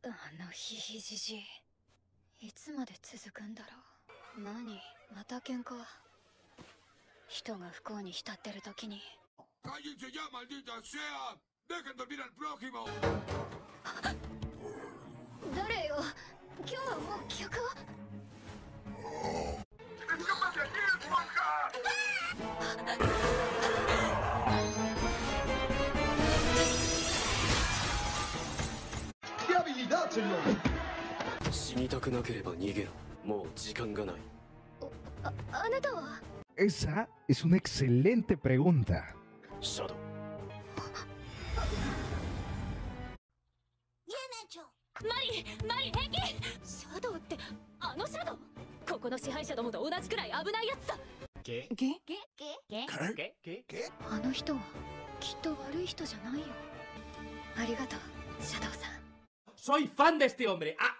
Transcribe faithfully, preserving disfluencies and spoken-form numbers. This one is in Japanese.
あのヒヒジジいつまで続くんだろう。何また喧嘩。人が不幸に浸ってる時に。 ¡Cállense ya, maldita sea! ¡Dejen dormir al prójimo! 誰よ、今日はもう客は。 ¡Escápate aquí, esponja! ¡Qué habilidad, señor! 死にたくなければ逃げろ。もう時間がない。 あ、あなたは。 Esa es una excelente pregunta. シャドウ。 マリー、マリー平気。シャドウってあのシャドウ。ここの支配者どもと同じくらい危ないやつさ。 ゲゲゲゲゲゲゲあの人はきっと悪い人じゃないよ。ありがとう、シャドウさん。 Soy fan de este hombre. Ah,